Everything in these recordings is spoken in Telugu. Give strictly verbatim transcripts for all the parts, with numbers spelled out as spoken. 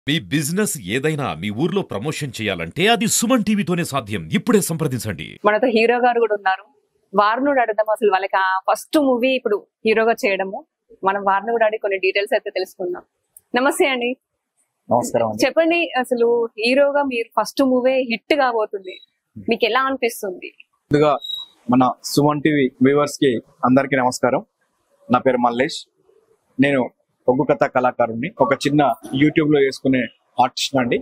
మీ బిజినెస్ ఏదైనా మీ ఊర్లో ప్రమోషన్ చేయాలంటే అది సుమన్ టీవీతోనే సాధ్యం. ఇప్పుడే సంప్రదించండి. మనతో హీరో గారు కూడా ఉన్నారు. వారిని కూడా అడుగుదాం అసలు వాళ్ళకి ఆ ఫస్ట్ మూవీ ఇప్పుడు హీరోగా చేయడము. మనం వారిని కూడా అడిగి కొన్ని డీటెయిల్స్ అయితే తెలుసుకుందాం. నమస్తే అండి. నమస్కారం అండి. చెప్పండి, అసలు హీరోగా మీరు ఫస్ట్ మూవీ హిట్ కాబోతుంది, మీకు ఎలా అనిపిస్తుంది? ముందుగా మన సుమన్ టీవీ వ్యూవర్స్ కి అందరికీ నమస్కారం. నా పేరు మల్లేష్. నేను ఒగ్గు కథ కళాకారుని, ఒక చిన్న యూట్యూబ్ లో చేసుకునే ఆర్టిస్ట్ అండి.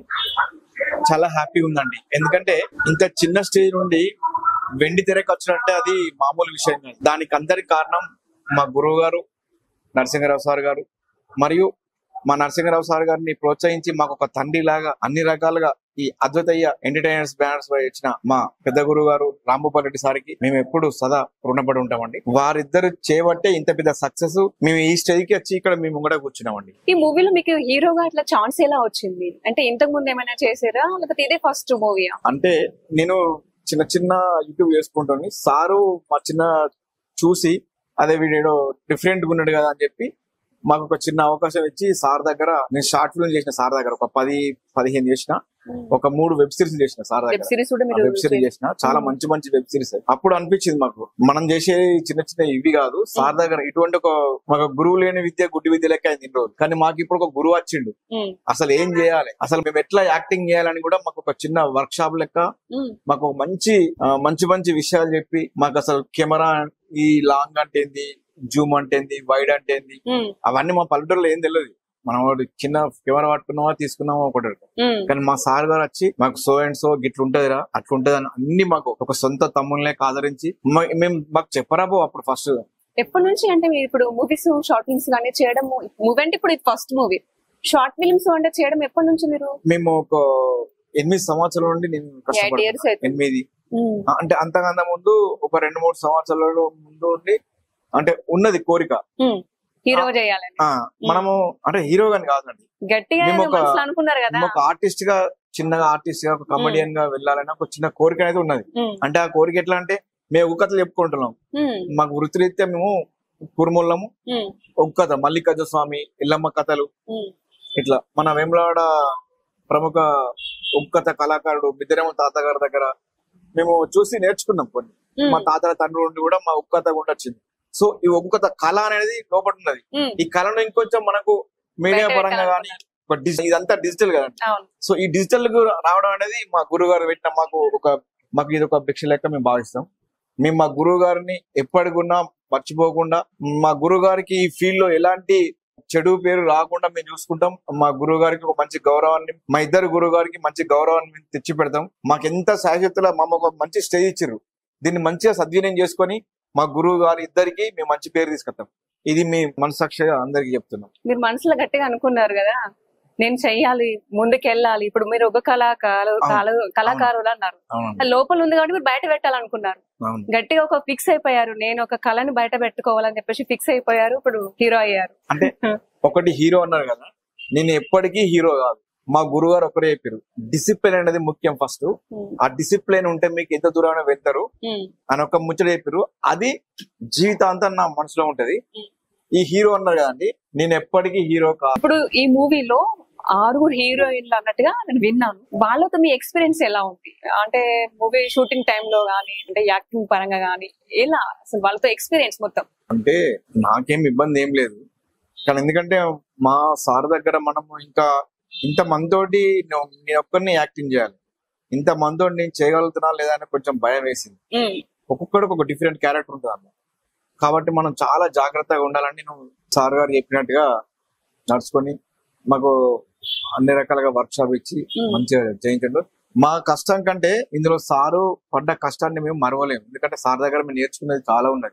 చాలా హ్యాపీ ఉందండి, ఎందుకంటే ఇంత చిన్న స్టేజ్ నుండి వెండి తెరకు వచ్చినట్టే అది మామూలు విషయం కాదు. దానికి అందరికి కారణం మా గురువు గారు నరసింహరావు సార్ గారు, మరియు మా నరసింహరావు సార్ గారిని ప్రోత్సహించి మాకు ఒక తండ్రి లాగా అన్ని రకాలుగా ఈ అద్వితీయ ఎంటర్టైనర్స్ బ్యానర్స్ ఇచ్చిన మా పెద్ద గురువు గారు రాంభూపాల్ రెడ్డి సార్కి మేము ఎప్పుడు సదా రుణపడి ఉంటామండి. వారిద్దరు చేయబట్టే ఇంత పెద్ద సక్సెస్ మేము ఈ స్టేజ్ కి వచ్చి ఇక్కడ మేము కూడా కూర్చున్నామండి. ఈ మూవీలో మీకు హీరోగా అట్లా ఛాన్స్ ఎలా వచ్చింది? అంటే ఇంతకు ముందు ఏమైనా చేసారా, లేకపోతే ఇదే ఫస్ట్ మూవీయా? అంటే నేను చిన్న చిన్న యూట్యూబ్ చేసుకుంటాను. సారు మా చిన్న చూసి అదే వీడియో డిఫరెంట్ గా ఉన్నాడు కదా అని చెప్పి మాకు ఒక చిన్న అవకాశం ఇచ్చి సార్ దగ్గర నేను షార్ట్ ఫిల్మ్ చేసిన, సార్ దగ్గర ఒక పది పదిహేను చేసిన, ఒక మూడు వెబ్ సిరీస్ చేసిన సార్ దగ్గర. వెబ్ సిరీస్ చేసిన, చాలా మంచి మంచి వెబ్ సిరీస్. అప్పుడు అనిపించింది మాకు మనం చేసే చిన్న చిన్న ఇవి కాదు, సార్ దగ్గర ఇటువంటి ఒక మాకు గురువు లేని విద్య గుడ్డి విద్య లెక్క అయింది రోజు. కానీ మాకు ఇప్పుడు ఒక గురువు వచ్చిండు, అసలు ఏం చేయాలి, అసలు మేము ఎట్లా యాక్టింగ్ చేయాలని కూడా మాకు ఒక చిన్న వర్క్ షాప్ లెక్క మాకు ఒక మంచి మంచి మంచి విషయాలు చెప్పి మాకు అసలు కెమెరా ఈ లాంగ్ అంటే ఏంది, జూమ్ అంటే ఏంది, వైడ్ అంటే ఏంది, అవన్నీ మా పల్లెటూరులో ఏం తెలియదు. మనం చిన్న కెమెరా పట్టుకున్నావా తీసుకున్నావా ఒకటి. కానీ మా సార్ గారు వచ్చి మాకు సో అండ్ సో గిట్లు ఉంటదిరా అట్లా ఉంటది అని అన్ని మాకు ఒక సొంత తమ్ముళ్ళనే ఆదరించి మేము మాకు చెప్పరాబో అప్పుడు ఫస్ట్. ఎప్పటి నుంచి అంటే మీరు ఇప్పుడు మూవీస్ షార్ట్ ఫిల్మ్స్ కానీ చేయడం, మూవీ అంటే ఇప్పుడు ఫస్ట్ మూవీ షార్ట్ ఫిల్మ్స్ అంటే చేయడం ఎప్పటి నుంచి మీరు? మేము ఒక ఎనిమిది సంవత్సరాల నుండి నేను కష్టపడుతున్నా. ఎనిమిది అంటే అంతకన్నా ముందు ఒక రెండు మూడు సంవత్సరాల ముందు ఉండి అంటే ఉన్నది కోరిక హీరో చేయాలని. మనము అంటే హీరోగాని కాదండి, గట్టిగా అనుకున్నారు కదా, ఒక ఆర్టిస్ట్ గా చిన్నగా ఆర్టిస్ట్ గా ఒక కమెడియన్ గా వెళ్ళాలని ఒక చిన్న కోరిక అనేది ఉన్నది. అంటే ఆ కోరిక ఎట్లా అంటే మేము ఒక్క కథలు చెప్పుకుంటున్నాం. మాకు వృత్తిరీత్యా మేము కురుమూలము, ఒక్క కథ మల్లికార్జున స్వామి, ఇల్లమ్మ కథలు, ఇట్లా మన వేములవాడ ప్రముఖ ఒక్క కథ కళాకారుడు బిద్దరేమ తాత గారి దగ్గర మేము చూసి నేర్చుకున్నాం కొన్ని. మా తాతల తండ్రి నుండి కూడా మా ఒక్క కథ కూడా వచ్చింది. సో ఈ ఒక్క కళ అనేది లోపల ఉన్నది. ఈ కళను ఇంకొంచెం మనకు మీడియా పరంగా కానీ ఇదంతా డిజిటల్ కదా, సో ఈ డిజిటల్ రావడం అనేది మా గురువు గారు పెట్టిన మాకు ఒక మాకు ఇది ఒక భిక్ష లెక్క మేము భావిస్తాం. మేము మా గురువు గారిని ఎప్పటికున్నా మర్చిపోకుండా, మా గురువు గారికి ఈ ఫీల్డ్ లో ఎలాంటి చెడు పేరు రాకుండా మేము చూసుకుంటాం. మా గురువు గారికి ఒక మంచి గౌరవాన్ని, మా ఇద్దరు గురువు గారికి మంచి గౌరవాన్ని మేము తెచ్చి పెడతాం. మాకు ఎంత శాశ్వతలో మా ఒక మంచి స్టేజ్ ఇచ్చారు, దీన్ని మంచిగా సద్వినియోగం చేసుకొని మా గురువు గారి ఇద్దరికి మేము మంచి పేరు తీసుకొస్తాం. ఇది మీ మనసాక్షిగా అందరికి చెప్తున్నాం. మీరు మనసులో గట్టిగా అనుకున్నారు కదా నేను చెయ్యాలి, ముందుకెళ్ళాలి. ఇప్పుడు మీరు ఒక కళాకారు కళాకారులు అన్నారు, లోపల ఉంది కాబట్టి మీరు బయట పెట్టాలనుకున్నారు. గట్టిగా ఒక ఫిక్స్ అయిపోయారు, నేను ఒక కళని బయట పెట్టుకోవాలని చెప్పేసి ఫిక్స్ అయిపోయారు, ఇప్పుడు హీరో అయ్యారు. అంటే ఒకటి హీరో అన్నారు కదా, నేను ఎప్పటికీ హీరో కాదు. మా గురువు గారు ఒకరే చెప్పారు, డిసిప్లిన్ అనేది ముఖ్యం ఫస్ట్. ఆ డిసిప్లిన్ ఉంటే మీకు ఎంత దూరం వెళ్తారు అని ఒక ముచ్చట చెప్పారు. అది జీవితాంతం నా మనసులో ఉంటది. ఈ హీరో అన్నారు కదండి, నేను ఎప్పటికీ హీరో కాదు. ఇప్పుడు ఈ మూవీలో ఆరుగురు హీరోయిన్లు అన్నట్టుగా నేను విన్నాను, వాళ్ళతో మీ ఎక్స్పీరియన్స్ ఎలా ఉంది? అంటే మూవీ షూటింగ్ టైంలో గానీ, అంటే యాక్టింగ్ పరంగా గానీ, ఎలా అసలు వాళ్ళతో ఎక్స్పీరియన్స్ మొత్తం? అంటే నాకేం ఇబ్బంది ఏం లేదు, కానీ ఎందుకంటే మా సార్ దగ్గర మనము ఇంకా ఇంత మందితోటి నేను ఒక్కరిని యాక్టింగ్ చేయాలి, ఇంత మందితోటి నేను చేయగలుగుతున్నా లేదా అని కొంచెం భయం వేసింది. ఒక్కొక్కడికి ఒక డిఫరెంట్ క్యారెక్టర్ ఉంటుంది అన్న, కాబట్టి మనం చాలా జాగ్రత్తగా ఉండాలని నేను సార్ గారు చెప్పినట్టుగా నడుచుకొని మాకు అన్ని రకాలుగా వర్క్ షాప్ ఇచ్చి మంచిగా చేయించండు. మా కష్టం కంటే ఇందులో సారు పడ్డ కష్టాన్ని మేము మరవలేము, ఎందుకంటే సార్ దగ్గర మేము నేర్చుకునేది చాలా ఉన్నది,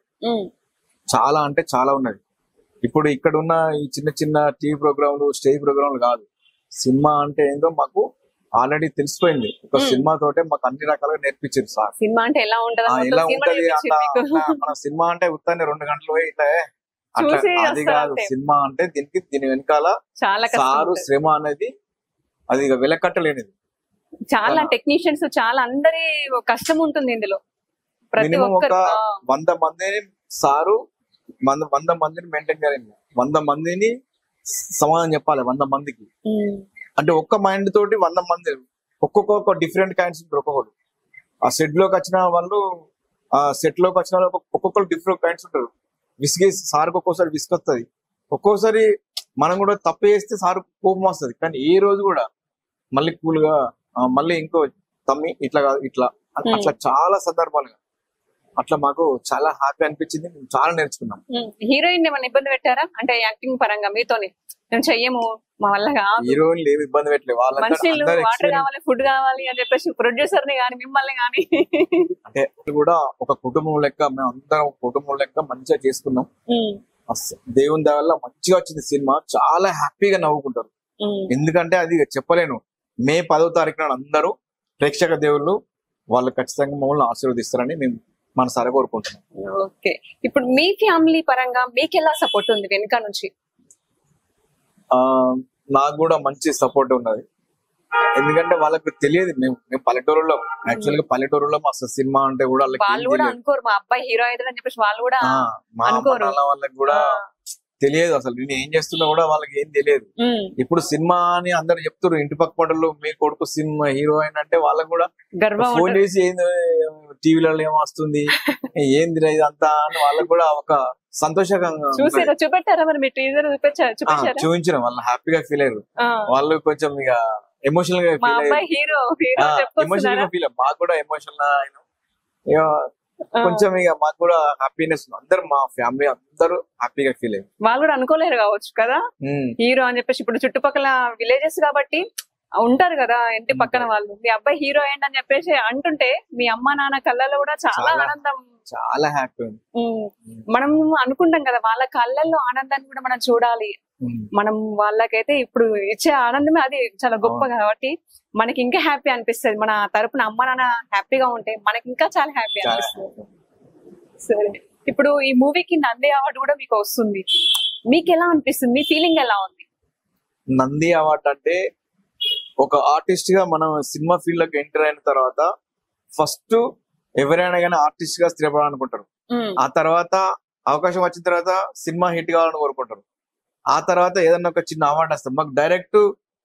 చాలా అంటే చాలా ఉన్నది. ఇప్పుడు ఇక్కడ ఉన్న ఈ చిన్న చిన్న టీవీ ప్రోగ్రాంలు, స్టేజ్ ప్రోగ్రాంలు కాదు, సినిమా అంటే ఏందో మాకు ఆల్రెడీ తెలిసిపోయింది. ఒక సినిమా తోటే మాకు అన్ని రకాలుగా నేర్పించారు సార్. సినిమా అంటే ఎలా ఉంటది, ఎలా ఉంటది మన సినిమా అంటే ఉత్తాన్ని రెండు గంటలు పోయి ఇట్లా అట్లా అది కాదు. సినిమా అంటే దీనికి దీని వెనకాల సారు శ్రమ అనేది అది వెలకట్టలేనిది. చాలా టెక్నీషియన్స్, చాలా అందరి కష్టం ఉంటుంది ఇందులో. మినిమం ఒక వంద మందిని సారు వంద వంద మందిని మెయింటైన్ చేయాలి, వంద మందిని సమాధానం చెప్పాలి వంద మందికి. అంటే ఒక్క మైండ్ తోటి వంద మంది ఒక్కొక్క డిఫరెంట్ కైండ్స్ ఉంటారు. ఒక్కొక్కరు ఆ సెట్ లోకి వచ్చిన వాళ్ళు ఆ సెట్ లోకి వచ్చిన వాళ్ళు ఒక్కొక్కరు డిఫరెంట్ కైండ్స్ ఉంటారు. విసిగే సార్కి ఒక్కోసారి విసుకొస్తుంది, ఒక్కోసారి మనం కూడా తప్పు చేస్తే సార్ కోపం వస్తుంది. కానీ ఏ రోజు కూడా మళ్ళీ కూల్ గా మళ్ళీ ఇంకో తమ్మి ఇట్లా కాదు ఇట్లా అట్లా చాలా సందర్భాలుగా అట్లా మాకు చాలా హ్యాపీ అనిపించింది. మేము చాలా నేర్చుకున్నాం. హీరోయిన్ ఏమైనా ఇబ్బంది పెట్టారా అంటే యాక్టింగ్ పరంగా మీతోని మేము చెయ్యము మా వల్ల హీరోయిన్ ఏమి ఇబ్బంది పెట్టలేదు. మనుషులు వాటర్ కావాలి ఫుడ్ కావాలి అని చెప్పేసి ప్రొడ్యూసర్ ని కానీ మిమ్మల్ని కానీ అంటే కూడా ఒక కుటుంబం లెక్క మేము అందరం ఒక కుటుంబం లెక్క మంచిగా చేసుకున్నాం. దేవుని దయ వల్ల మంచిగా వచ్చింది సినిమా. చాలా హ్యాపీగా నవ్వుకుంటారు. ఎందుకంటే అది చెప్పలేను. మే పదో తారీఖు నాడు అందరూ ప్రేక్షక దేవుళ్ళు వాళ్ళు ఖచ్చితంగా మమ్మల్ని ఆశీర్వదిస్తారని మేము మనసారా కోరుకుంటున్నాం. ఓకే, ఇప్పుడు మీ ఫ్యామిలీ పరంగా మీకు ఎలా సపోర్ట్ ఉంది వెనుక నుంచి? ఆ నాకు కూడా మంచి సపోర్ట్ ఉన్నది. ఎందుకంటే వాళ్ళకి తెలియదు మేము మేము పల్లెటూరులో యాక్చువల్ గా పల్లెటూరులో అసలు సినిమా అంటే కూడా వాళ్ళు కూడా అనుకోరు మా అబ్బాయి హీరో అవుతాడు అని చెప్పేసి వాళ్ళు కూడా మా వాళ్ళకి కూడా తెలియదు. అసలు నేను ఏం చేస్తున్నా కూడా వాళ్ళకి ఏం తెలియదు. ఇప్పుడు సినిమా అని అందరు చెప్తారు ఇంటి పక్క పడలు మీ కొడుకు సినిమా హీరో అయిన అంటే వాళ్ళకి కూడా ఫోన్ చేసి ఏంది టీవీలలో ఏమో వస్తుంది ఏంది ఇదంతా అని వాళ్ళకి కూడా ఒక సంతోషంగా చూపెట్టారా మరి మీ టీజర్ చూపించడం వాళ్ళు హ్యాపీగా ఫీల్ అయ్యారు. వాళ్ళు కొంచెం ఇక ఎమోషనల్ గా ఫీల్ అయ్యారు. ఎమోషనల్ గా ఫీల్ మాకు కూడా ఎమోషనల్ అయినా కొంచెం ఇక మాకు కూడా హ్యాపీనెస్. అందరు మా ఫ్యామిలీ అందరూ హ్యాపీగా ఫీల్ అయ్యారు. వాళ్ళు కూడా అనుకోలేరు కావచ్చు కదా హీరో అని చెప్పేసి. ఇప్పుడు చుట్టుపక్కల విలేజెస్ కాబట్టి ఉంటారు కదా ఇంటి పక్కన వాళ్ళు మీ అబ్బాయి హీరో అయ్యండి అని చెప్పేసి అంటుంటే మీ అమ్మ నాన్న కళ్ళల్లో కూడా చాలా ఆనందం, చాలా హ్యాపీ. మనం అనుకుంటాం కదా వాళ్ళ కళ్ళల్లో ఆనందాన్ని కూడా మనం చూడాలి. మనం వాళ్ళకైతే ఇప్పుడు ఇచ్చే ఆనందమే అది చాలా గొప్ప కాబట్టి మనకి ఇంకా హ్యాపీ అనిపిస్తుంది. మన తరపున అమ్మ నాన్న హ్యాపీగా ఉంటే మనకి ఇంకా చాలా హ్యాపీ అనిపిస్తుంది. సరే, ఇప్పుడు ఈ మూవీకి నంది అవార్డు కూడా మీకు వస్తుంది. మీకు ఎలా అనిపిస్తుంది? మీ ఫీలింగ్ ఎలా ఉంది? నంది అవార్డు అంటే ఒక ఆర్టిస్ట్ గా మనం సినిమా ఫీల్డ్ లోకి ఎంటర్ అయిన తర్వాత ఫస్ట్ ఎవరైనా కానీ ఆర్టిస్ట్ గా స్థిరపడాలనుకుంటారు. ఆ తర్వాత అవకాశం వచ్చిన తర్వాత సినిమా హిట్ కావాలని కోరుకుంటారు. ఆ తర్వాత ఏదన్నా ఒక చిన్న అవార్డు వస్తుంది. మాకు డైరెక్ట్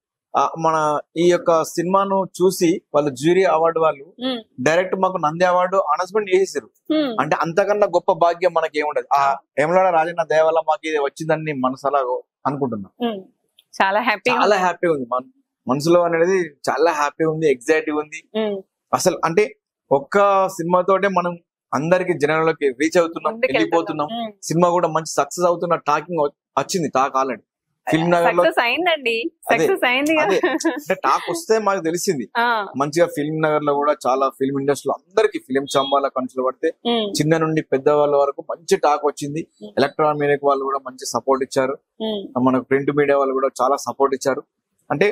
మన ఈ యొక్క సినిమాను చూసి వాళ్ళు జ్యూరీ అవార్డు వాళ్ళు డైరెక్ట్ మాకు నంది అవార్డు అనౌన్స్మెంట్ చేసేసారు. అంటే అంతకన్నా గొప్ప భాగ్యం మనకి ఏముండదు. ఆ వేములవాడ రాజన్న దయ వల్ల మాకు ఇది వచ్చిందని మనసులా అనుకుంటున్నాం. చాలా హ్యాపీ చాలా హ్యాపీ ఉంది మనసులో అనేది. చాలా హ్యాపీ ఉంది, ఎగ్జైటివ్ ఉంది అసలు. అంటే ఒక్క సినిమాతోటే మనం అందరికి జనాలకి రీచ్ అవుతున్నాం, వెళ్ళిపోతున్నాం. సినిమా కూడా మంచి సక్సెస్ అవుతున్న టాకింగ్ వచ్చింది. టాక్ ఆల్రెడీ ఫిల్మ్ నగర్ లో అంటే టాక్ వస్తే మాకు తెలిసింది మంచిగా. ఫిల్మ్ నగర్ లో కూడా చాలా ఫిల్మ్ ఇండస్ట్రీలో అందరికి ఫిలిం చంబాల కన్సులు పడితే చిన్న నుండి పెద్ద వాళ్ళ వరకు మంచి టాక్ వచ్చింది. ఎలక్ట్రానిక్ మీడియా వాళ్ళు కూడా మంచి సపోర్ట్ ఇచ్చారు. మనకు ప్రింట్ మీడియా వాళ్ళు కూడా చాలా సపోర్ట్ ఇచ్చారు. అంటే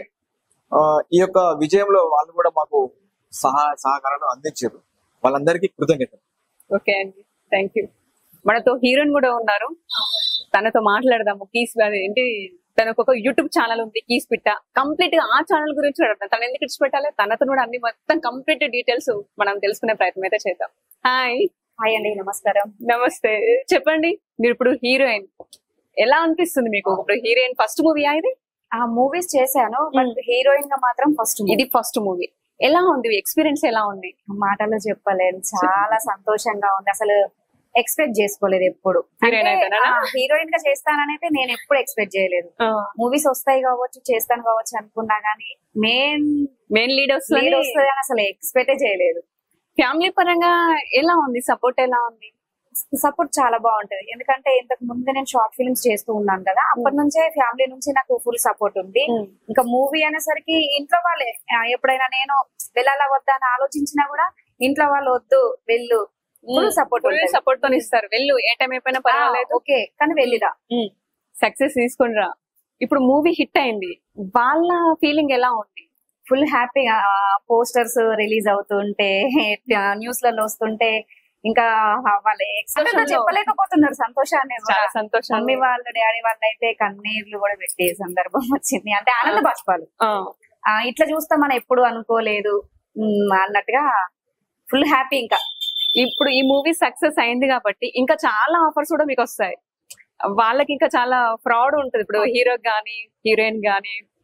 ఈ యొక్క విజయంలో వాళ్ళు కూడా మాకు సహాయ సహకారాలు అందించారు. వాళ్ళందరికీ కృతజ్ఞతలు. ఓకే అండి, థ్యాంక్ యూ. మనతో హీరోయిన్ కూడా ఉన్నారు, తనతో మాట్లాడదాము. కీస్ ఏంటి తనకు ఒక యూట్యూబ్ ఛానల్ ఉంది కీస్ పిట్ట. కంప్లీట్ గా ఆ ఛానల్ గురించి అడుగుతాం. తను ఎందుకు ఇచ్చి పెట్టాలి, తనతో కూడా అన్ని మొత్తం కంప్లీట్ డీటెయిల్స్ మనం తెలుసుకునే ప్రయత్నం అయితే చేద్దాం. హాయ్. హాయ్ అండి, నమస్కారం. నమస్తే. చెప్పండి, మీరు ఇప్పుడు హీరోయిన్ ఎలా అనిపిస్తుంది మీకు? ఇప్పుడు హీరోయిన్ ఫస్ట్ మూవీ ఇది? ఆ మూవీస్ చేశాను, బట్ హీరోయిన్ గా మాత్రం ఫస్ట్. ఇది ఫస్ట్ మూవీ. ఎలా ఉంది ఎక్స్పీరియన్స్? ఎలా ఉంది? మాటల్లో చెప్పలేను. చాలా సంతోషంగా ఉంది. అసలు ఎక్స్పెక్ట్ చేసుకోలేదు ఎప్పుడు. హీరోయిన్ గా చేస్తాననైతే నేను ఎప్పుడు ఎక్స్పెక్ట్ చేయలేదు. మూవీస్ వస్తాయి కావచ్చు, చేస్తాను కావచ్చు అనుకున్నా గానీ మెయిన్ మెయిన్ లీడ్ లీడ్ వస్తుంది అని అసలు ఎక్స్పెక్టే చేయలేదు. ఫ్యామిలీ పరంగా ఎలా ఉంది? సపోర్ట్ ఎలా ఉంది? సపోర్ట్ చాలా బాగుంటది. ఎందుకంటే ఇంతకు ముందు నేను షార్ట్ ఫిల్మ్స్ చేస్తూ ఉన్నాను కదా, అప్పటి నుంచే ఫ్యామిలీ నుంచి నాకు ఫుల్ సపోర్ట్ ఉంది. ఇంకా మూవీ అనేసరికి ఇంట్లో వాళ్ళే ఎప్పుడైనా నేను వెళ్ళాలా వద్దా అని ఆలోచించినా కూడా ఇంట్లో వాళ్ళు వద్దు వెళ్ళు, ఫుల్ సపోర్ట్ సపోర్ట్ తో ఇస్తారు. వెళ్ళు, ఏ టైం అయిపోయినా పర్వాలేదు, ఓకే కానీ వెళ్ళిరా, సక్సెస్ తీసుకునిరా. ఇప్పుడు మూవీ హిట్ అయింది, వాళ్ళ ఫీలింగ్ ఎలా ఉంది? ఫుల్ హ్యాపీగా. పోస్టర్స్ రిలీజ్ అవుతుంటే, న్యూస్ లలో వస్తుంటే ఇంకా వాళ్ళ ఎక్స్ప్రెషన్ చెప్పలేకపోతున్నారు సంతోషాన్ని. సంతోషం. మమ్మీ వాళ్ళు డాడీ వాళ్ళు అయితే కన్నీళ్లు కూడా పెట్టే సందర్భం వచ్చింది. అంటే ఆనంద బాష్పాలు. ఇట్లా చూస్తా మనం ఎప్పుడు అనుకోలేదు అన్నట్టుగా ఫుల్ హ్యాపీ. ఇంకా ఇప్పుడు ఈ మూవీ సక్సెస్ అయింది కాబట్టి ఇంకా చాలా ఆఫర్స్ కూడా మీకు వస్తాయి. వాళ్ళకి ఇంకా చాలా ఫ్రాడ్ ఉంటుంది. ఇప్పుడు హీరో గానీ హీరోయిన్ గానీ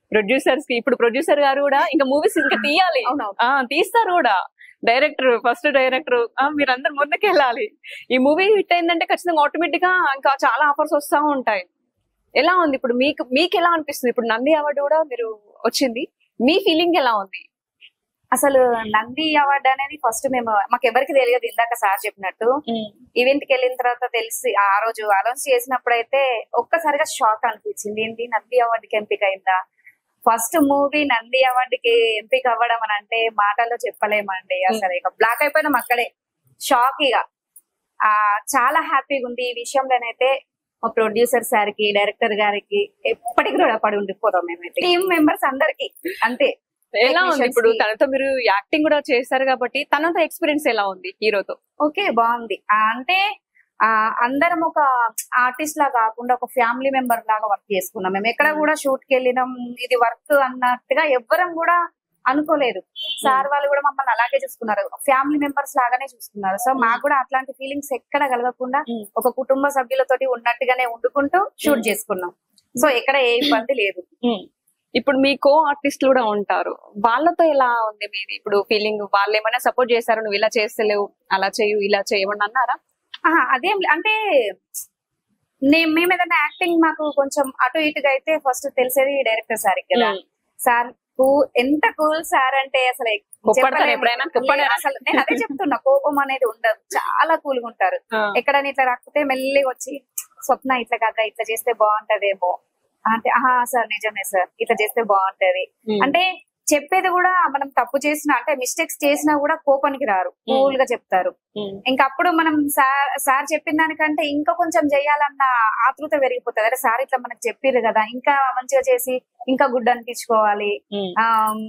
ప్రొడ్యూసర్స్ కి ఇప్పుడు ప్రొడ్యూసర్ గారు కూడా ఇంకా మూవీస్ ఇంకా తీయాలి, ఆ తీస్తారు కూడా. డైరెక్టర్ ఫస్ట్ డైరెక్టర్ మీరందరు ముందుకు వెళ్ళాలి. ఈ మూవీ హిట్ అయిందంటే ఖచ్చితంగా ఆటోమేటిక్ గా ఇంకా చాలా ఆఫర్స్ వస్తా ఉంటాయి. ఎలా ఉంది ఇప్పుడు మీకు మీకు ఎలా అనిపిస్తుంది? ఇప్పుడు నంది అవార్డు కూడా మీరు వచ్చింది, మీ ఫీలింగ్ ఎలా ఉంది? అసలు నంది అవార్డు అనేది ఫస్ట్ మేము మాకు ఎవరికి తెలియదు. ఇందాక సార్ చెప్పినట్టు ఈవెంట్ కి వెళ్ళిన తర్వాత తెలిసి ఆ రోజు అనౌన్స్ చేసినప్పుడు అయితే ఒక్కసారిగా షాక్ అనిపించింది. ఏంటి నంది అవార్డుకి ఎంపిక అయిందా? ఫస్ట్ మూవీ నంది అవార్డుకి ఎంపిక అవ్వడం అని అంటే మాటల్లో చెప్పలేమండి. అసలు ఇక బ్లాక్ అయిపోయినాం అక్కడే, షాక్. ఇక ఆ చాలా హ్యాపీగా ఉంది ఈ విషయంలోనైతే. మా ప్రొడ్యూసర్ సార్ కి, డైరెక్టర్ గారికి ఎప్పటికీ రుణపడి ఉండిపోతాం మేమైతే, టీమ్ మెంబర్స్ అందరికి అంతే. ఎలా ఉంది ఇప్పుడు తనతో మీరు యాక్టింగ్ కూడా చేశారు కాబట్టి తనతో ఎక్స్పీరియన్స్ ఎలా ఉంది హీరోతో? ఓకే బాగుంది. అంటే ఆ అందరం ఒక ఆర్టిస్ట్ లా కాకుండా ఒక ఫ్యామిలీ మెంబర్ లాగా వర్క్ చేసుకున్నాం. మేము ఎక్కడ కూడా షూట్ కి వెళ్ళినాం ఇది వర్క్ అన్నట్టుగా ఎవ్వరం కూడా అనుకోలేదు. సార్ వాళ్ళు కూడా మమ్మల్ని అలాగే చూసుకున్నారు, ఫ్యామిలీ మెంబర్స్ లాగానే చూసుకున్నారు. సో మాకు కూడా అట్లాంటి ఫీలింగ్స్ ఎక్కడ కలగకుండా ఒక కుటుంబ సభ్యులతోటి ఉన్నట్టుగానే వండుకుంటూ షూట్ చేసుకున్నాం. సో ఎక్కడ ఏ ఇబ్బంది లేదు. ఇప్పుడు మీ కో ఆర్టిస్టులు కూడా ఉంటారు, వాళ్ళతో ఎలా ఉంది మీది ఇప్పుడు ఫీలింగ్? వాళ్ళు ఏమైనా సపోర్ట్ చేశారు, నువ్వు ఇలా చేస్తలేవు, అలా చేయు, ఇలా చేయమని అన్నారా? అదేం అంటే నేను మేము ఏదైనా యాక్టింగ్ మాకు కొంచెం అటు ఇటుగా అయితే ఫస్ట్ తెలిసేది డైరెక్టర్ సార్ కదా. సార్ ఎంత కూల్ సార్ అంటే అసలు అసలు నేను అదే చెప్తున్నా, కోపం అనేది ఉండదు, చాలా కూల్ గా ఉంటారు. ఎక్కడైనా ఇట్లా రాకపోతే మెల్లిగా వచ్చి స్వప్న ఇట్లా కదా ఇట్లా చేస్తే బాగుంటదేమో అంటే, ఆహా సార్ నిజమే సార్ ఇట్లా చేస్తే బాగుంటది అంటే చెప్పేది కూడా మనం తప్పు చేసినా అంటే మిస్టేక్స్ చేసినా కూడా కోపానికి రారు, కూల్ గా చెప్తారు. ఇంకా అప్పుడు మనం సార్ సార్ చెప్పిన దానికంటే ఇంకా కొంచెం చేయాలన్న ఆతృత పెరిగిపోతుంది. అరే సార్ ఇట్లా మనకు చెప్పారు కదా, ఇంకా మంచిగా చేసి ఇంకా గుడ్ అనిపించుకోవాలి, ఆ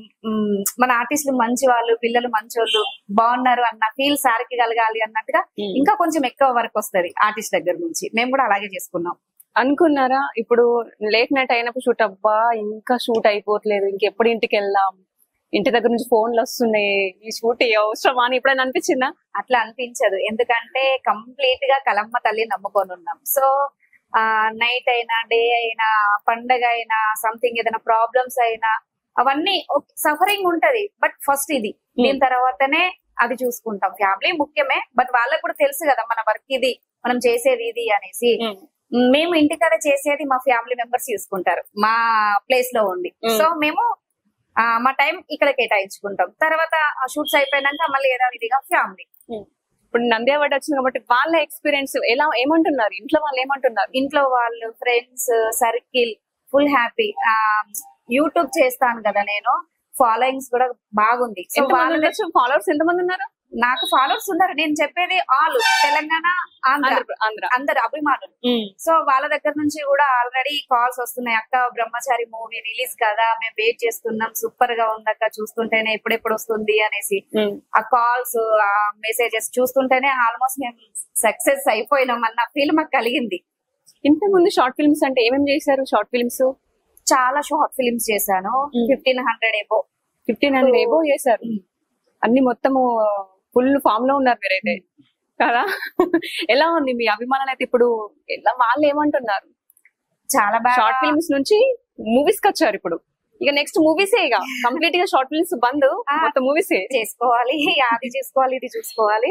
మన ఆర్టిస్టులు మంచి వాళ్ళు, పిల్లలు మంచోళ్ళు బాగున్నారు అన్న ఫీల్ సార్ కి కలగాలి అన్నట్టుగా ఇంకా కొంచెం ఎక్కువ వర్క్ వస్తుంది ఆర్టిస్ట్ దగ్గర నుంచి. మేము కూడా అలాగే చేసుకున్నాం. అనుకున్నారా ఇప్పుడు లేట్ నైట్ అయినప్పుడు షూట్, అబ్బా ఇంకా షూట్ అయిపోవట్లేదు, ఇంకెప్పుడు ఇంటికి వెళ్దాం, ఇంటి దగ్గర నుంచి ఫోన్లు వస్తున్నాయి, ఈ షూట్ అవసరమా అని ఎప్పుడైనా అనిపించిందా? అట్లా అనిపించదు, ఎందుకంటే కంప్లీట్ గా కలమ్మ తల్లి నమ్ముకొని ఉన్నాం. సో ఆ నైట్ అయినా డే అయినా పండగ అయినా సంథింగ్ ఏదైనా ప్రాబ్లమ్స్ అయినా అవన్నీ సఫరింగ్ ఉంటది. బట్ ఫస్ట్ ఇది, దీని తర్వాతనే అది చూసుకుంటాం. ఫ్యామిలీ ముఖ్యమే, బట్ వాళ్ళకు కూడా తెలుసు కదా మన వర్క్ ఇది, మనం చేసేది ఇది అనేసి. మేము ఇంటికాడ చేసేది మా ఫ్యామిలీ మెంబర్స్ చూసుకుంటారు మా ప్లేస్ లో ఉండి. సో మేము మా టైం ఇక్కడ కేటాయించుకుంటాం. తర్వాత షూట్స్ అయిపోయినాక మళ్ళీ యథావిధిగా ఫ్యామిలీ. ఇప్పుడు నంది అవార్డు వచ్చింది కాబట్టి వాళ్ళ ఎక్స్పీరియన్స్ ఎలా, ఏమంటున్నారు ఇంట్లో వాళ్ళు? ఏమంటున్నారు ఇంట్లో వాళ్ళు? Friends circle full happy. YouTube చేస్తాను కదా నేను, ఫాలోయింగ్స్ కూడా బాగుంది. ఫాలోవర్స్ ఎంతమంది ఉన్నారు? నాకు ఫాలోవర్స్ ఉన్నారు, నేను చెప్పేది ఆల్ తెలంగాణ ఆంధ్ర అందరు అభిమానులు. సో వాళ్ళ దగ్గర నుంచి కూడా ఆల్రెడీ కాల్స్ వస్తున్నాయి, అక్క బ్రహ్మచారి మూవీ రిలీజ్ కదా మేము వెయిట్ చేస్తున్నాం, సూపర్ గా ఉందక్క చూస్తుంటేనే ఎప్పుడెప్పుడు వస్తుంది అనేసి. ఆ కాల్స్ ఆ మెసేజెస్ చూస్తుంటేనే ఆల్మోస్ట్ మేము సక్సెస్ అయిపోయినాం అన్న ఫీల్ మాకు కలిగింది. ఇంత ముందు షార్ట్ ఫిల్మ్స్ అంటే ఏమేమి చేశారు? షార్ట్ ఫిల్మ్స్ చాలా షార్ట్ ఫిల్మ్స్ చేశాను, fifteen hundred above fifteen hundred above చేశారు. అన్ని మొత్తము ఫుల్ ఫామ్ లో ఉన్నారు మీరైతే కదా. ఎలా ఉంది మీ అభిమానులు అయితే ఇప్పుడు? ఎలా వాళ్ళు ఏమంటున్నారు? చాలా బాగా. షార్ట్ ఫిల్మ్స్ నుంచి మూవీస్ కి వచ్చారు, ఇప్పుడు ఇక నెక్స్ట్ మూవీసే, ఇక కంప్లీట్ గా షార్ట్ ఫిల్మ్స్ బంద్, మొత్తం మూవీసే చేసుకోవాలి, అది చేసుకోవాలి ఇది చూసుకోవాలి.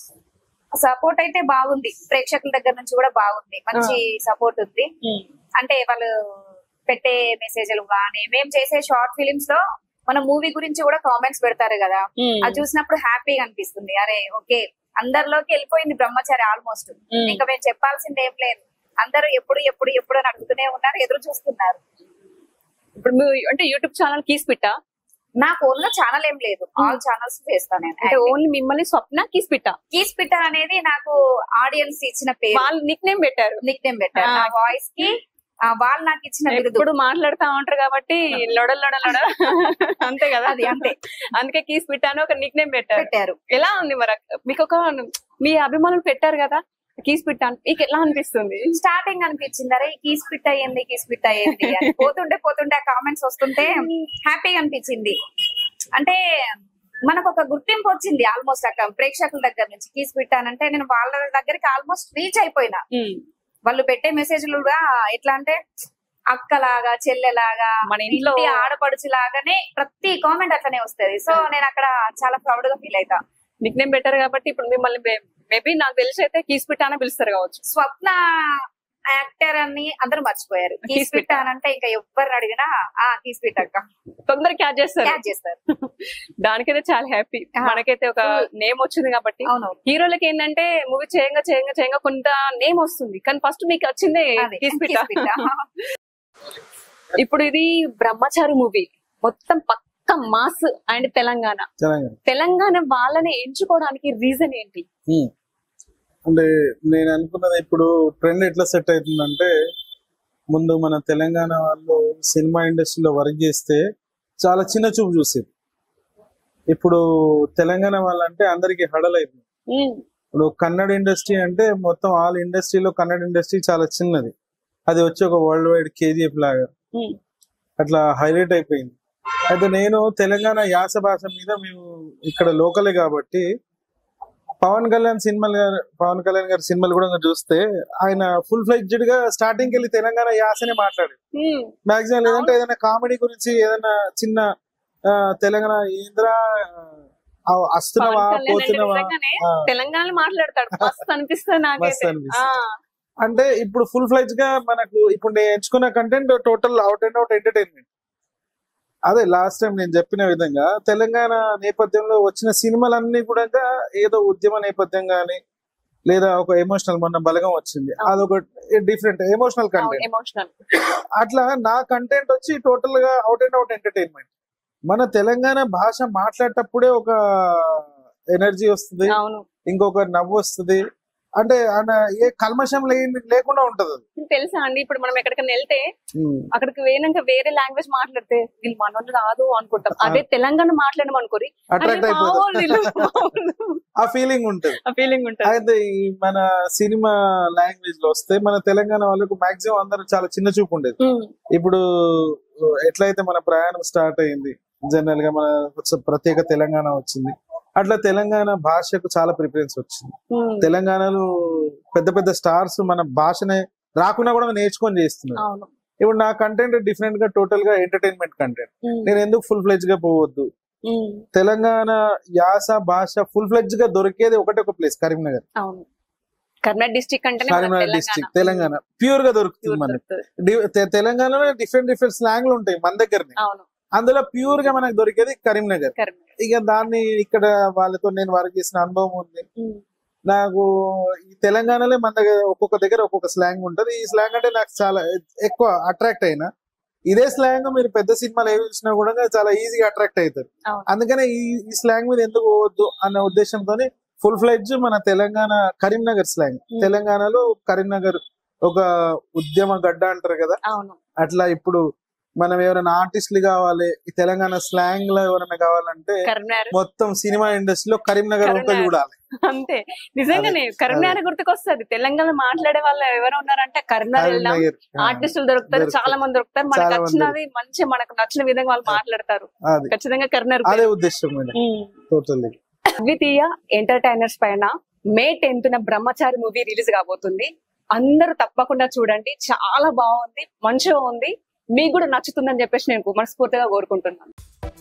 సపోర్ట్ అయితే బాగుంది, ప్రేక్షకుల దగ్గర నుంచి కూడా బాగుంది, మంచి సపోర్ట్ ఉంది. అంటే వాళ్ళు పెట్టే మెసేజ్లు కానీ, మేము చేసే షార్ట్ ఫిలిమ్స్ లో మన మూవీ గురించి కూడా కామెంట్స్ పెడతారు కదా, అది చూసినప్పుడు హ్యాపీగా అనిపిస్తుంది. అరే ఓకే అందరిలోకి వెళ్ళిపోయింది బ్రహ్మచారి ఆల్మోస్ట్, ఇంకా మేము చెప్పాల్సింది ఏం లేదు. అందరూ ఎప్పుడు ఎప్పుడు ఎప్పుడు అని అడుగుతూనే ఉన్నారు, ఎదురు చూస్తున్నారు. ఇప్పుడు అంటే యూట్యూబ్ ఛానల్ కీస్ పిట్టా? నాకు ఓన్ గా ఛానల్ ఏం లేదు, ఆల్ ఛానల్స్ చేస్తాను నేను. అంటే ఓన్లీ మిమ్మల్ని స్వప్న కీస్ పిట్టా? కీస్ పిట్టా అనేది నాకు ఆడియన్స్ ఇచ్చిన పేరు, వాళ్ళు నిక్ నేమ్ పెట్టారు. నిక్ నేమ్ పెట్టారు నా వాయిస్ కి, వాళ్ళు నాకు ఇచ్చిన బిరుదు. ఇప్పుడు మాట్లాడుతా ఉంటారు కాబట్టి లొడ లొడ లొడ అంతే కదా, అది అంతే. అందుకే కీస్ పిట్టాను ఒక నిక్ నేమ్ పెట్టారు. పెట్టారు. ఎలా ఉంది మరి మీకు? ఒక మీ అభిమానులు పెట్టారు కదా కీస్ పిట్ట, మీకు ఎలా అనిపిస్తుంది? స్టార్టింగ్ అనిపించింది అరే కీస్ పిట్ట అయ్యింది కీస్ పిట్ట అయ్యింది అని, పోతుంటే పోతుంటే ఆ కామెంట్స్ వస్తుంటే హ్యాపీగా అనిపించింది. అంటే మనకు ఒక గుర్తింపు వచ్చింది ఆల్మోస్ట్ అక్కడ ప్రేక్షకుల దగ్గర నుంచి. కీస్ పిట్టానంటే నేను వాళ్ళ దగ్గరికి ఆల్మోస్ట్ రీచ్ అయిపోయినా. వాళ్ళు పెట్టే మెసేజ్లు కూడా ఎట్లా అంటే అక్కలాగా చెల్లెలాగా మన ఇంట్లో ఇంటి ఆడపడుచు లాగానే ప్రతి కామెంట్ అట్లనే వస్తది. సో నేను అక్కడ చాలా ప్రౌడ్ గా ఫీల్ అవుతా. నిక్ నేమ్ బెటర్ కాబట్టి ఇప్పుడు మిమ్మల్ని మేబీ నాకు తెలిసి అయితే కీస్పిట్ అని పిలుస్తారు కావచ్చు. స్వప్న యాక్టర్ అని అందరూ మర్చిపోయారు. కీస్పిట్ అని అంటే ఇంకా ఎవరిని అడిగినా ఆ కీస్పిట్ అక్క తొందర క్యాచ్ చేస్తారు క్యాచ్ చేస్తారు. దానికైతే చాలా హ్యాపీ. మనకైతే ఒక నేమ్ వచ్చింది కాబట్టి. అవును, హీరోలకి ఏంటంటే మూవీ చేయంగా చేయంగా చేయంగా కొంత నేమ్ వస్తుంది, కానీ ఫస్ట్ మీకు వచ్చిందే కీస్పిట్. ఇప్పుడు ఇది బ్రహ్మచారి మూవీ మొత్తం పక్క మాస్ అండ్ తెలంగాణ తెలంగాణ వాళ్ళని ఎంచుకోవడానికి రీజన్ ఏంటి? అంటే నేను అనుకున్నది ఇప్పుడు ట్రెండ్ ఎట్లా సెట్ అవుతుందంటే, ముందు మన తెలంగాణ వాళ్ళు సినిమా ఇండస్ట్రీలో వర్క్ చేస్తే చాలా చిన్న చూపు చూసేది. ఇప్పుడు తెలంగాణ వాళ్ళంటే అందరికి హడల్ అయిపోయింది. ఇప్పుడు కన్నడ ఇండస్ట్రీ అంటే మొత్తం ఆల్ ఇండస్ట్రీలో కన్నడ ఇండస్ట్రీ చాలా చిన్నది. అది వచ్చి ఒక వరల్డ్ వైడ్ కేజీఎఫ్ లాగా అట్లా హైలైట్ అయిపోయింది. అయితే నేను తెలంగాణ యాస భాష మీద మేము ఇక్కడ లోకలే కాబట్టి పవన్ కళ్యాణ్ సినిమాలు గారు పవన్ కళ్యాణ్ గారి సినిమాలు కూడా చూస్తే ఆయన ఫుల్ ఫ్లెడ్జ్డ్ గా స్టార్టింగ్ వెళ్ళి తెలంగాణ యాసనే మాట్లాడారు మాక్సిమం. లేదంటే ఏదైనా కామెడీ గురించి ఏదైనా చిన్న తెలంగాణ ఏంద్రా వస్తున్నావా పోతున్నావా తెలంగాణ మాట్లాడతాడు అనిపిస్తుంది. అంటే ఇప్పుడు ఫుల్ ఫ్లెడ్జ్ గా మనకు ఇప్పుడు నేను ఎంచుకున్న content total out and out entertainment. అదే లాస్ట్ టైం నేను చెప్పిన విధంగా తెలంగాణ నేపథ్యంలో వచ్చిన సినిమాలన్నీ కూడా ఏదో ఉద్యమ నేపథ్యం గానీ లేదా ఒక ఎమోషనల్, మొన్న బలగం వచ్చింది, అదొక డిఫరెంట్ ఎమోషనల్ కంటెంట్. అట్లా నా కంటెంట్ వచ్చి టోటల్ గా అవుట్ అండ్ అవుట్ ఎంటర్టైన్మెంట్. మన తెలంగాణ భాష మాట్లాడేటప్పుడే ఒక ఎనర్జీ వస్తుంది, ఇంకొక నవ్వు వస్తుంది. అంటే ఏ కల్మషం లేకుండా ఉంటది. తెలుసా అండి, ఇప్పుడు మనం ఎక్కడికైనా వెళ్తే అక్కడికి పోయినాక వేరే లాంగ్వేజ్ మాట్లాడితే వీళ్ళు మనోళ్ళు కాదు అనుకుంటాం. అదే తెలంగాణ మాట్లాడడం అనుకోరి అట్రాక్ట్ అయిపోతుంది, ఆ ఫీలింగ్ ఉంటుంది. ఆ ఫీలింగ్ ఉంటుంది. అయితే ఈ మన సినిమా లాంగ్వేజ్ లో వస్తే మన తెలంగాణ వాళ్ళకు మాక్సిమం అందరూ చాలా చిన్న చూపు ఉండేది. ఇప్పుడు ఎట్లయితే మన ప్రయాణం స్టార్ట్ అయింది, జనరల్ గా మన ప్రత్యేక తెలంగాణ వచ్చింది, అట్లా తెలంగాణ భాషకు చాలా ప్రిఫరెన్స్ వచ్చింది. తెలంగాణలో పెద్ద పెద్ద స్టార్స్ మన భాషనే రాకుండా కూడా నేర్చుకొని చేస్తున్నారు. ఇప్పుడు నా కంటెంట్ డిఫరెంట్ గా టోటల్ గా ఎంటర్టైన్మెంట్ కంటెంట్. నేను ఎందుకు ఫుల్ ఫ్లెడ్జ్ గా పోవద్దు? తెలంగాణ యాస భాష ఫుల్ ఫ్లెడ్జ్ గా దొరికేది ఒకటే ఒక ప్లేస్, కరీంనగర్. కరీంనగర్ డిస్ట్రిక్ట్ అంటే కరీంనగర్ డిస్ట్రిక్ట్ తెలంగాణ ప్యూర్ గా దొరుకుతుంది మనకి. తెలంగాణలో డిఫరెంట్ డిఫరెంట్ స్లాంగ్లు ఉంటాయి మన దగ్గరనే, అందులో ప్యూర్ గా మనకు దొరికేది కరీంనగర్. ఇక దాన్ని ఇక్కడ వాళ్ళతో నేను వర్క్ చేసిన అనుభవం ఉంది నాకు. ఈ తెలంగాణలో మన దగ్గర ఒక్కొక్క దగ్గర ఒక్కొక్క స్లాంగ్ ఉంటది. ఈ స్లాంగ్ అంటే నాకు చాలా ఎక్కువ అట్రాక్ట్ అయినా. ఇదే స్లాంగ్ మీరు పెద్ద సినిమాలు ఏవి చూసినా కూడా చాలా ఈజీగా అట్రాక్ట్ అవుతారు. అందుకనే ఈ ఈ స్లాంగ్ మీద ఎందుకు పోవద్దు అన్న ఉద్దేశంతో ఫుల్ ఫ్లెడ్జ్ మన తెలంగాణ కరీంనగర్ స్లాంగ్. తెలంగాణలో కరీంనగర్ ఒక ఉద్యమ గడ్డ అంటారు కదా, అట్లా ఇప్పుడు మనం ఎవరైనా ఆర్టిస్టులు కావాలి, ఈ తెలంగాణ స్లాంగ్ లో ఎవరైనా కావాలంటే మొత్తం సినిమా ఇండస్ట్రీలో కరీంనగర్ ఒక చూడాలి. అంతే, నిజంగానే కరీంనగర్ గుర్తుకొస్తుంది. తెలంగాణ మాట్లాడే వాళ్ళు ఎవరు ఉన్నారంటే కరీంనగర్ ఆర్టిస్టులు దొరుకుతారు, చాలా మంది దొరుకుతారు. మనకు నచ్చినది మంచి మనకు నచ్చిన విధంగా వాళ్ళు మాట్లాడతారు. ఖచ్చితంగా కరీంనగర్ అదే ఉద్దేశం. అద్వితీయ ఎంటర్టైనర్స్ పైన మే టెన్త్ న బ్రహ్మచారి మూవీ రిలీజ్ కాబోతుంది. అందరూ తప్పకుండా చూడండి, చాలా బాగుంది, మంచిగా ఉంది, మీకు కూడా నచ్చుతుందని చెప్పేసి నేను మనస్ఫూర్తిగా కోరుకుంటున్నాను.